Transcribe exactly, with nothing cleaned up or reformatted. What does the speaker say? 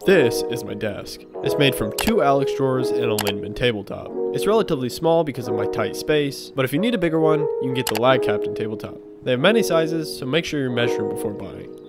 This is my desk. It's made from two Alex drawers and a Lindman tabletop. It's relatively small because of my tight space, but if you need a bigger one, you can get the Lag Captain tabletop. They have many sizes, so make sure you're measuring before buying.